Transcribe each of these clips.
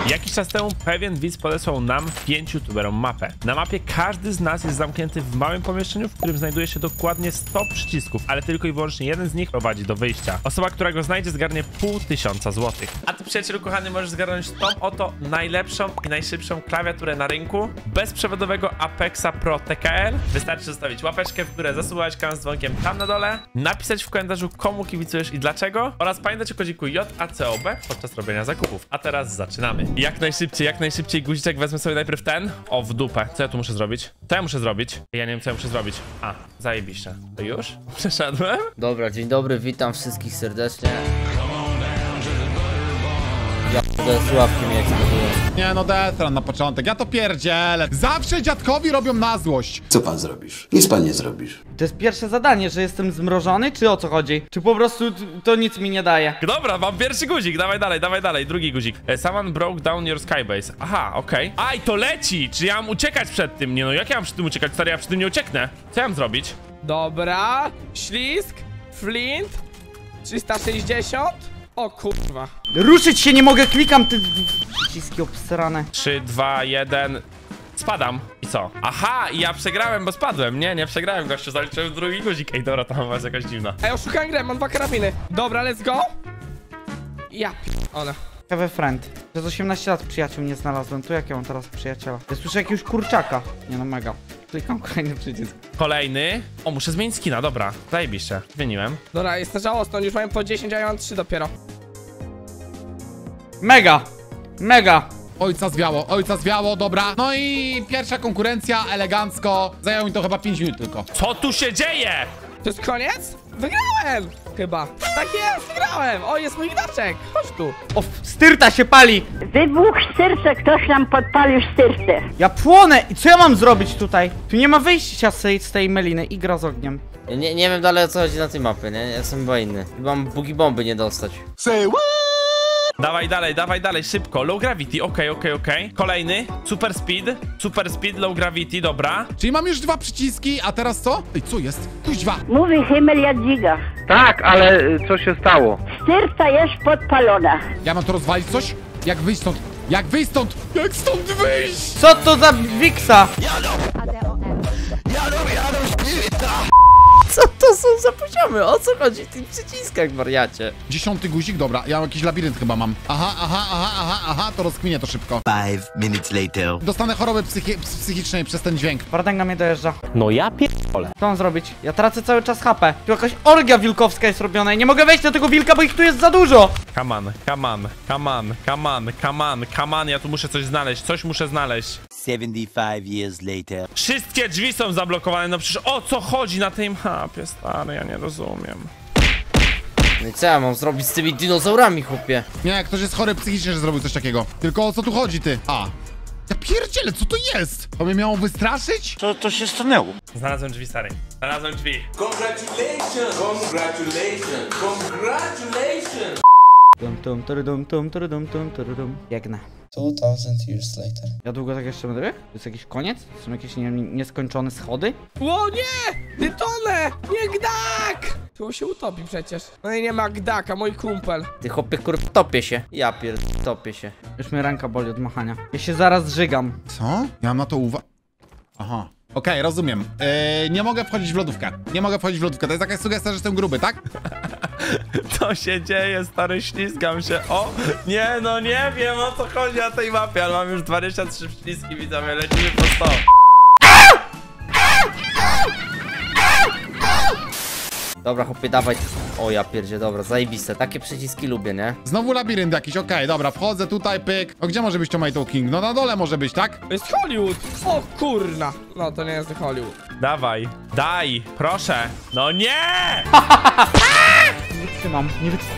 Jakiś czas temu pewien widz podesłał nam 5 youtuberom mapę. Na mapie każdy z nas jest zamknięty w małym pomieszczeniu, w którym znajduje się dokładnie 100 przycisków, ale tylko i wyłącznie jeden z nich prowadzi do wyjścia. Osoba, która go znajdzie, zgarnie 500 złotych. A ty, przyjacielu kochany, możesz zgarnąć tą oto najlepszą i najszybszą klawiaturę na rynku bezprzewodowego Apexa Pro TKL. Wystarczy zostawić łapeczkę w górę, zasubować kanał z dzwonkiem tam na dole, napisać w komentarzu, komu kibicujesz i dlaczego, oraz pamiętać o kodziku JACOB podczas robienia zakupów. A teraz zaczynamy. Jak najszybciej guziczek wezmę sobie najpierw ten. O, w dupę. Co ja tu muszę zrobić? Co ja muszę zrobić? Ja nie wiem, co ja muszę zrobić. A, zajebiście. To już? Przeszedłem? Dobra, dzień dobry, witam wszystkich serdecznie. Ja z łapki mnie eksplodują. Nie no, Detran na początek, ja to pierdzielę. Zawsze dziadkowi robią na złość. Co pan zrobisz? Nic pan nie zrobisz. To jest pierwsze zadanie, że jestem zmrożony, czy o co chodzi? Czy po prostu to nic mi nie daje? Dobra, mam pierwszy guzik. Dawaj dalej. Drugi guzik. Someone broke down your skybase. Aha, okej. Aj, to leci! Czy ja mam uciekać przed tym? Nie no, jak ja mam przed tym uciekać? Stary, ja przed tym nie ucieknę. Co ja mam zrobić? Dobra, ślizg, flint, 360. O kurwa. Ruszyć się nie mogę, klikam te przyciski obsrane. 3, 2, 1. Spadam. I co? Aha, i ja przegrałem, bo spadłem. Nie przegrałem, gościu, zaliczyłem drugi guzik. Ej, dobra, tam was jakaś dziwna. Ej, oszukałem grę, mam 2 karabiny. Dobra, let's go. Ja one. Have a friend. Przez 18 lat przyjaciół nie znalazłem. Tu jak ja mam teraz przyjaciela? Ja słyszę jakiegoś kurczaka. Nie no, mega. Klikam kolejny przycisk. Kolejny. O, muszę zmienić skina, dobra. Zajebiście. Zmieniłem. Dobra, jest żałosno, już mają po 10, a ja mam 3 dopiero. Mega. Ojca zwiało, dobra. No i pierwsza konkurencja, elegancko. Zajęło mi to chyba 5 minut tylko. Co tu się dzieje? To jest koniec? Wygrałem! Chyba. Tak jest, wygrałem! O, jest mój gdaczek! Chodź tu. O, styrta się pali. Wybuch styrce, ktoś nam podpalił styrtę. Ja płonę. I co ja mam zrobić tutaj? Tu nie ma wyjścia z tej meliny. I gra z ogniem. Ja nie wiem dalej o co chodzi na tej mapie, nie? Ja jestem chyba inny. Mam bugi bomby nie dostać. Dawaj dalej, szybko. Low gravity, okej. Kolejny. Super speed, low gravity, dobra. Czyli mam już 2 przyciski, a teraz co? Ej, co jest? Kuźwa. Mówi Himmel Jadwiga. Tak, ale co się stało? Styrta jest podpalona. Ja mam to rozwalić coś? Jak wyjść stąd? Jak wyjść stąd? Jak stąd wyjść? Co to za wiksa? Co to są za poziomy? O co chodzi w tych przyciskach, wariacie? 10 guzik, dobra, ja jakiś labirynt chyba mam. Aha, to rozkminię to szybko. 5 minutes later. Dostanę choroby psychicznej przez ten dźwięk. Wardęga mnie dojeżdża. No ja pierdolę. Co mam zrobić? Ja tracę cały czas HP. Tu jakaś orgia wilkowska jest robiona i nie mogę wejść do tego wilka, bo ich tu jest za dużo. Come on, ja tu muszę coś muszę znaleźć. 75 years later. Wszystkie drzwi są zablokowane, no przecież o co chodzi na tej mapie, stary, ja nie rozumiem. No i co ja mam zrobić z tymi dinozaurami, chłopie? Nie, ktoś jest chory psychicznie, że zrobił coś takiego. Tylko o co tu chodzi, ty? A. Ja pierdzielę, co to jest? To mnie miało wystraszyć? Co się stanęło? Znalazłem drzwi, stary. Znalazłem drzwi. Biegnę. 2000 years later. Ja długo tak jeszcze będę biegł? To jest jakiś koniec? To są jakieś nieskończone schody? O nie! Wytonę! Nie gdak! Tu się utopi przecież. No i nie ma gdaka, mój kumpel. Ty chłopie, topię się. Ja topię się. Już mnie ręka boli od machania. Ja się zaraz żygam. Co? Ja mam na to Aha. Okej, rozumiem. Nie mogę wchodzić w lodówkę. To jest jakaś sugestia, że jestem gruby, tak? Co się dzieje, stary, ślizgam się. O, nie, no nie wiem o co chodzi na tej mapie, ale mam już 23 ślizgi, widzowie, lecimy po 100. Dobra, chłopie, dawaj. O ja pierdzie, dobra, zajebiste. Takie przyciski lubię, nie? Znowu labirynt jakiś, okej, dobra, wchodzę tutaj, pyk. O, gdzie może być Tomato King? No na dole może być, tak? To jest Hollywood! O kurna! No to nie jest Hollywood. Dawaj, daj, proszę. No nie! Nie wytrzymam,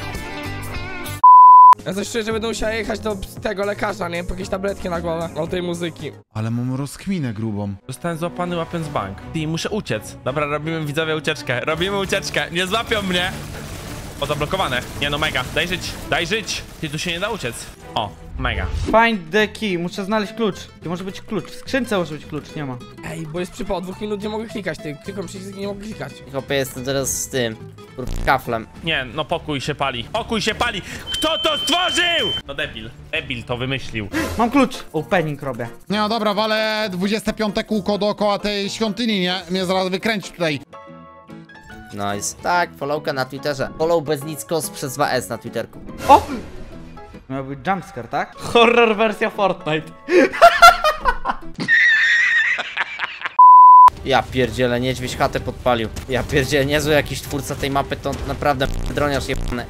Ja coś czuję, że będę musiał jechać do tego lekarza, nie? Po jakieś tabletki na głowę. O tej muzyki. Ale mam rozkminę grubą. Zostałem złapany łapiąc bank. Ty, muszę uciec. Dobra, robimy, widzowie, ucieczkę. Nie złapią mnie. O, zablokowane. Nie no, mega. Daj żyć. Ty, tu się nie da uciec. O, mega. Find the key, muszę znaleźć klucz. Gdzie może być klucz? W skrzynce może być klucz, nie ma. Ej, bo jest przypał, 2 minut nie mogę klikać, ty. Klikam przycisk i nie mogę klikać. Chłopie, jestem teraz z tym. Kaflem. Nie, no pokój się pali. Pokój się pali! Kto to stworzył? No debil. Debil to wymyślił. Mam klucz. Opening robię. Nie no dobra, walę 25 kółko dookoła tej świątyni, nie? Mnie zaraz wykręci tutaj. Nice. Tak, followka na Twitterze. Follow Beznickos przez 2S na Twitterku. O! Miał być jumpscare, tak? Horror wersja Fortnite. Ja pierdzielę, niedźwiedź chatę podpalił. Ja pierdzielę, niezły jakiś twórca tej mapy, to naprawdę droniarz jebany.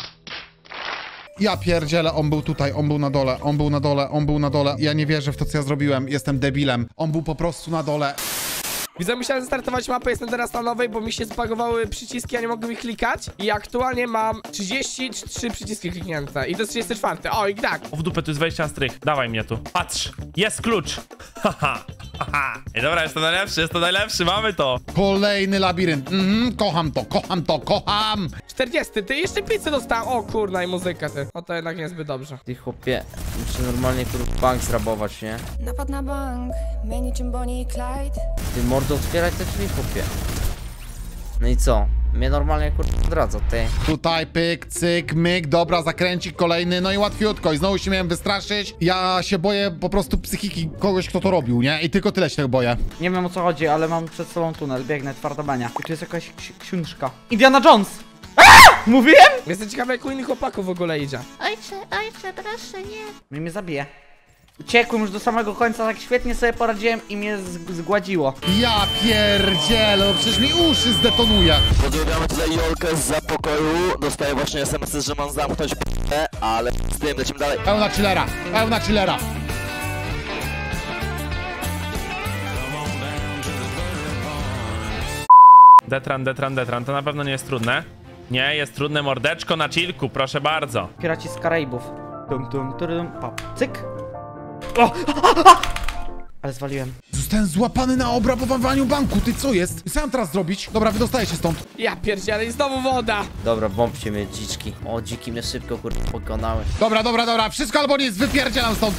Ja pierdzielę, on był tutaj, on był na dole, on był na dole, on był na dole. Ja nie wierzę w to, co ja zrobiłem, jestem debilem. On był po prostu na dole. Widzę, musiałem zastartować mapę, jestem teraz na nowej, bo mi się zbagowały przyciski, a nie mogę ich klikać. I aktualnie mam 33 przyciski kliknięte. I to jest 34. O, i tak. O, w dupę, tu jest wejście na strych. Dawaj mnie tu. Patrz, jest klucz. Haha, haha. Ej, dobra, jest to najlepszy, mamy to. Kolejny labirynt. Kocham to, kocham to, kocham. 40, ty jeszcze pizzę dostałem. O kurna, i muzyka, ty. No to jednak niezbyt dobrze. Ty chłopie, muszę normalnie bank zrabować, nie? Napad na bank, my niczym Bonnie i Clyde. Ty mordo, otwieraj te drzwi, chłopie. No i co? Mnie normalnie odradza, ty. Tutaj pyk, cyk, myk, dobra, zakręcik kolejny, no i łatwiutko. I znowu się miałem wystraszyć. Ja się boję po prostu psychiki kogoś, kto to robił, nie? I tylko tyle się tego boję. Nie wiem o co chodzi, ale mam przed sobą tunel, biegnę, twarda bania. I tu jest jakaś książka. Indiana Jones! Mówiłem? Jestem ciekawy, jak u innych chłopaków w ogóle idzie. Ojcze, proszę, nie. Mnie zabije. Uciekłem już do samego końca, tak świetnie sobie poradziłem i mnie zgładziło. Ja pierdzielę, no przecież mi uszy zdetonuje. Pozdrawiamy tutaj Jolkę z pokoju. Dostaję właśnie SMS, że mam zamknąć p***e, ale z tym lecimy dalej. Pełna chillera, pełna chillera. Detran, to na pewno nie jest trudne. Nie, jest trudne, mordeczko na chillku, proszę bardzo. Piraci z Karaibów. Pap. Cyk. O! Ale zwaliłem. Zostałem złapany na obrabowaniu banku, ty co jest? Co mam teraz zrobić? Dobra, wydostaję się stąd. Ja pierdzielę, i znowu woda. Dobra, bombcie mnie, dziczki. O, dziki mnie szybko, pokonały. Dobra, wszystko albo nic, wypierdzielam stąd.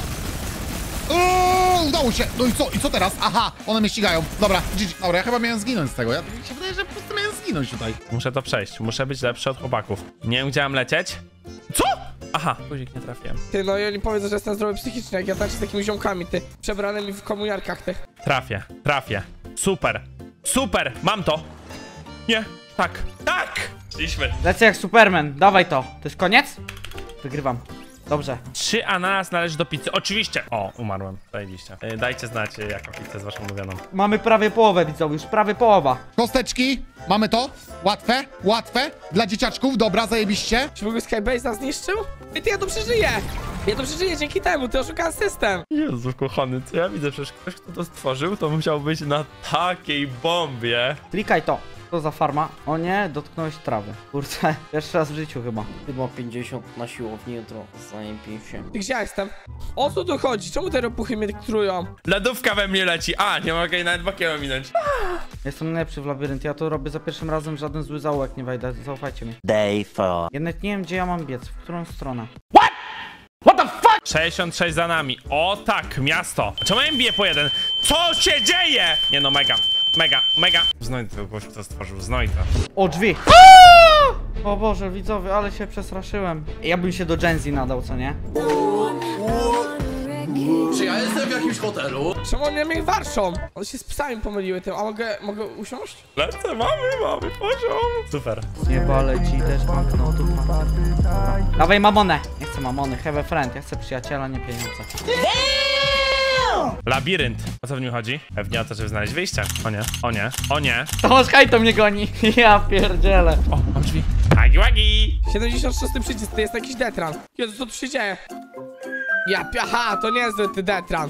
Udało się. No i co? I co teraz? Aha, one mnie ścigają. Dobra, dobra, ja chyba miałem zginąć z tego. Ja mi się wydaje, że po prostu miałem zginąć tutaj. Muszę to przejść, muszę być lepszy od chłopaków. Nie wiem, gdzie mam lecieć. Co? Aha, guzik nie trafiłem. Ty, no i oni powiedzą, że jestem zdrowy psychicznie, jak ja tańczę z takimi ziomkami, ty. Przebranymi w komuniarkach, ty. Trafię. Super, mam to. Nie, tak. Szliśmy. Lecę jak Superman, dawaj to. To jest koniec? Wygrywam. Dobrze. 3 ananas należy do pizzy, oczywiście. O, umarłem, zajebiście. Dajcie znać, jaką pizzę jest waszą ulubioną. Mamy prawie połowę, widzowie, już prawie połowa. Kosteczki, mamy to? Łatwe. Dla dzieciaczków, dobra, zajebiście. Czy w ogóle Skybase nas zniszczył? Ej, ty, ja to przeżyję dzięki temu, ty oszukałem system. Jezu, kochany, co ja widzę? Przecież ktoś, kto to stworzył, to musiał być na takiej bombie. Klikaj to. Co za farma? O nie, dotknąłeś trawy. Kurczę, pierwszy raz w życiu chyba. Chyba 50 na siłowni jutro. Zajebię się. Ty, gdzie ja jestem? O co tu chodzi? Czemu te ropuchy mnie trują? Lodówka we mnie leci. A, nie mogę jej nawet bokiem ominąć. Jestem najlepszy w labirynt, ja to robię za pierwszym razem, w żaden zły zaułek nie wejdę, zaufajcie mi. Day 4. Ja nawet nie wiem, gdzie ja mam biec, w którą stronę. What the fuck? 66 za nami. O tak, miasto. Czemu ja bije po jeden? Co się dzieje? Nie no, mega. Znojdę tego gościa, kto stworzył, znojdę. O, drzwi! O Boże, widzowie, ale się przestraszyłem. Ja bym się do Gen Z nadał, co nie? Czy ja jestem w jakimś hotelu? Czemu one mnie warszą? One się z psami pomyliły tym, a mogę usiąść? Lecę, mamy poziom. Super. Nieba leci też banknotów. Dawaj mamonę. Nie chcę mamony, have a friend. Ja chcę przyjaciela, nie pieniądze. Labirynt. O co w nim chodzi? Pewnie o to, żeby znaleźć wyjście. O nie. Tomasz Hajto mnie goni. Ja pierdzielę. O, mam drzwi. Agi. 76 przycisk, to jest jakiś detran. Jezu, co tu się dzieje? Aha, to niezły ty detran.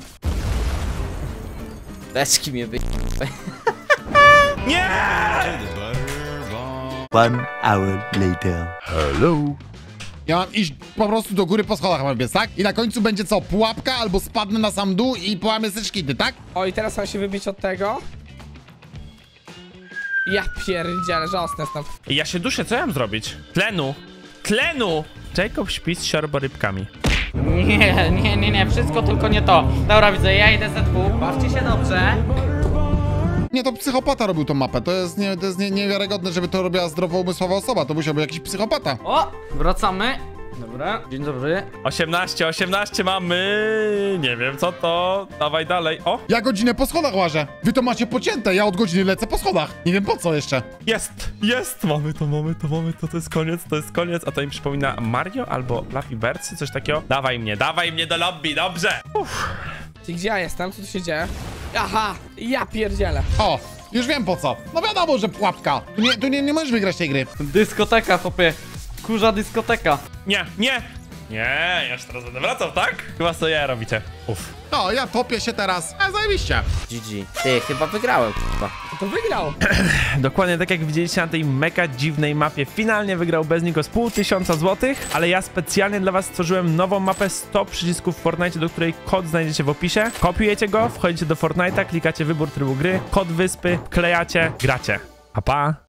Beczki mnie Nie! 1 hour later. Hello. Ja mam iść po prostu do góry po schodach, mam biec, tak? I na końcu będzie co? Pułapka albo spadnę na sam dół i połamię te szkity, tak? O, i teraz mam się wybić od tego. Ja pierdzielę, żałosny jestem. Ja się duszę, co ja mam zrobić? Tlenu! Jacob śpi z siorborybkami. Nie, wszystko tylko nie to. Dobra, widzę, ja idę ZW. Bawcie się dobrze. Nie, to psychopata robił tą mapę. To jest niewiarygodne, żeby to robiła zdrowoumysłowa osoba. To musiał być jakiś psychopata. O, wracamy. Dobra, dzień dobry. 18 mamy. Nie wiem co to. Dawaj dalej. O! Ja godzinę po schodach łażę. Wy to macie pocięte, ja od godziny lecę po schodach. Nie wiem po co jeszcze. Jest! Mamy to, to jest koniec. A to mi przypomina Mario albo Flappy Birdsy, coś takiego. Dawaj mnie do lobby, dobrze! Ty gdzie ja jestem? Co tu się dzieje? Aha, ja pierdzielę. O, już wiem po co. No wiadomo, że pułapka. Tu nie możesz wygrać tej gry. Dyskoteka, chłopie. Kurza dyskoteka. Nie, ja już teraz będę wracał, tak? Chyba co ja robicie. No, ja topię się teraz. Zajebiście. GG. Ty, chyba wygrałem, k***a. To wygrał. Dokładnie tak jak widzieliście na tej mega dziwnej mapie. Finalnie wygrał bez niego z 500 złotych, ale ja specjalnie dla was stworzyłem nową mapę 100 przycisków w Fortnite, do której kod znajdziecie w opisie. Kopiujecie go, wchodzicie do Fortnite'a, klikacie wybór trybu gry, kod wyspy, wklejacie, gracie. Pa!